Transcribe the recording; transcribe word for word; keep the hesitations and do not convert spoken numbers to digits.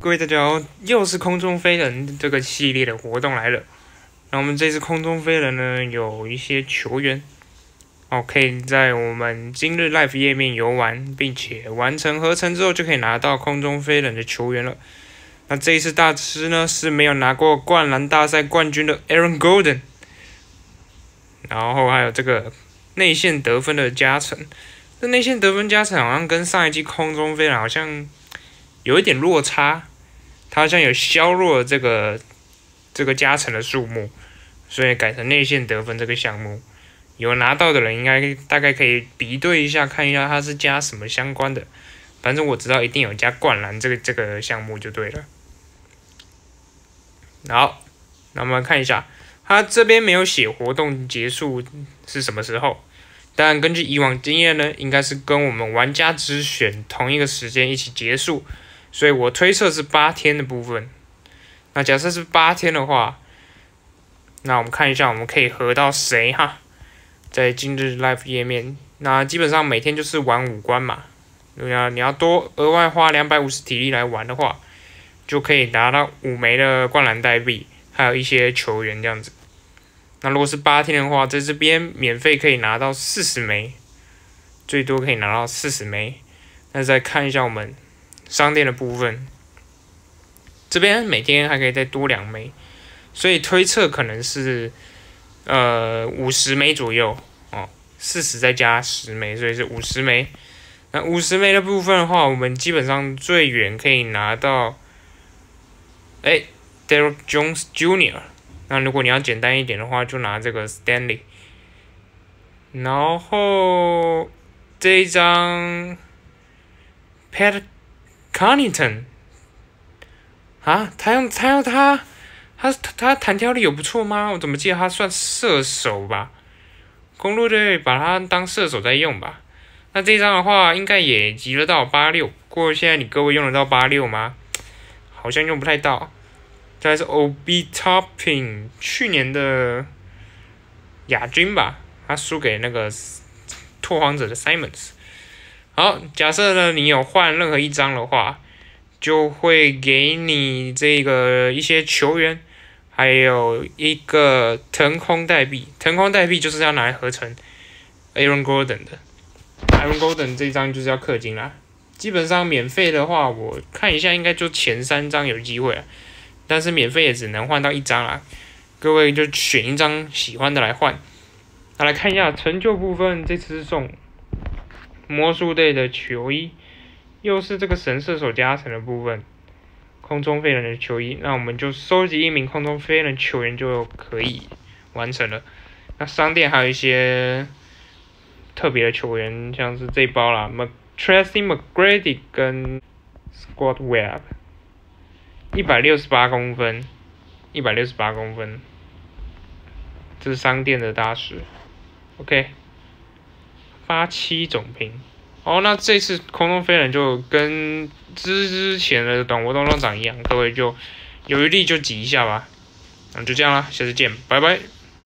各位大家好，又是空中飞人这个系列的活动来了。那我们这次空中飞人呢，有一些球员哦，可以在我们今日 Live 页面游玩，并且完成合成之后，就可以拿到空中飞人的球员了。那这一次大师呢是没有拿过灌篮大赛冠军的 Aaron Gordon， 然后还有这个内线得分的加成。这内线得分加成好像跟上一季空中飞人好像有一点落差。它好像有削弱了这个这个加成的数目，所以改成内线得分这个项目。有拿到的人应该大概可以比对一下，看一下它是加什么相关的。反正我知道一定有加灌篮这个这个项目就对了。好，那我们看一下，它这边没有写活动结束是什么时候，但根据以往经验呢，应该是跟我们玩家之选同一个时间一起结束。所以我推测是八天的部分。那假设是八天的话，那我们看一下我们可以合到谁哈？在今日 Live 页面，那基本上每天就是玩五关嘛。你要你要多额外花两百五十体力来玩的话，就可以拿到五枚的灌篮代币，还有一些球员这样子。那如果是八天的话，在这边免费可以拿到四十枚，最多可以拿到四十枚。那再看一下我们商店的部分，这边每天还可以再多两枚，所以推测可能是呃五十枚左右哦，四十再加十枚，所以是五十枚。那五十枚的部分的话，我们基本上最远可以拿到，哎 ，Derrick Jones Junior 那如果你要简单一点的话，就拿这个 Stanley。然后这一张 Pat Connaughton 啊，他用他用他他他弹跳力有不错吗？我怎么记得他算射手吧？公鹿队把他当射手在用吧？那这张的话，应该也集得到八六，不过现在你各位用得到八六吗？好像用不太到。再来是 Obi Toppin， 去年的亚军吧，他输给那个拓荒者的 Simons。好，假设呢你有换任何一张的话，就会给你这个一些球员，还有一个腾空代币。腾空代币就是要拿来合成 Aaron Gordon 的。Aaron Gordon 这张就是要氪金啦。基本上免费的话，我看一下应该就前三张有机会，但是免费也只能换到一张啦。各位就选一张喜欢的来换。那来看一下成就部分，这次是送魔术队的球衣，又是这个神射手加成的部分，空中飞人的球衣，那我们就收集一名空中飞人球员就可以完成了。那商店还有一些特别的球员，像是这一包啦 ，Tracy McGrady 跟 Scott Webb， 一百六十八公分，一百六十八公分，这是商店的大师 ，OK。八七总评，哦，那这次空中飞人就跟之之前的短活动长一样，各位就有余力就挤一下吧，那就这样啦，下次见，拜拜。